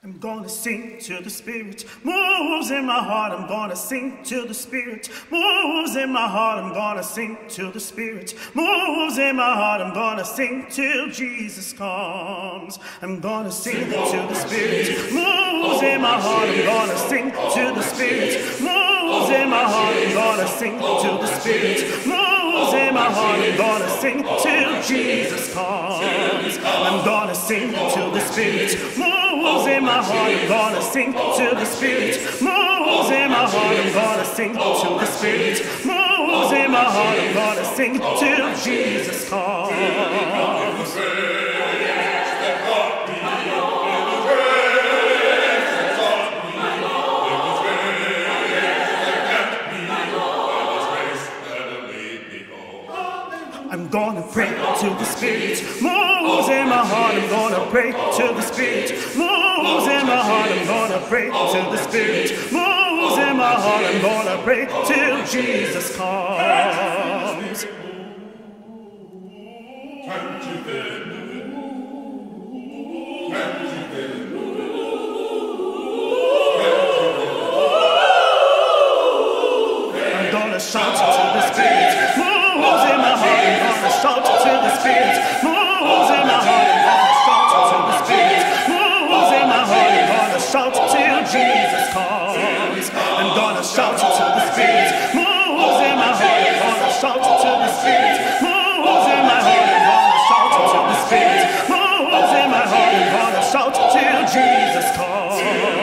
I'm gonna sing till the Spirit moves in my heart. I'm gonna sing till the Spirit moves in my heart. I'm gonna sing till the Spirit moves in my heart. I'm gonna sing till Jesus comes. I'm gonna sing till the Spirit moves in my heart. I'm gonna sing till the Spirit moves in my heart. I'm gonna sing till the Spirit moves in my heart. I'm gonna sing till Jesus comes. I'm gonna sing till the Spirit moves in my heart. I'm gonna sing till the Spirit moves in my heart. I'm gonna sing till the Spirit moves in my heart. I'm gonna sing till Jesus comes. I'm gonna pray till the Spirit moves in my heart. I'm gonna pray till the Spirit moves in my heart. I'm gonna pray till the Spirit moves in my heart. I'm gonna pray till Jesus comes. I'm gonna shout till the Spirit moves in my heart. I'm gonna shout till the Spirit moves in my heart. I'm gonna shout till the Spirit moves in my heart. I'm gonna shout till Jesus comes. I'm gonna shout till the Spirit moves in my heart. I'm gonna shout till the Spirit moves in my heart. I'm gonna shout till the Spirit moves in my heart. I'm gonna shout till Jesus comes.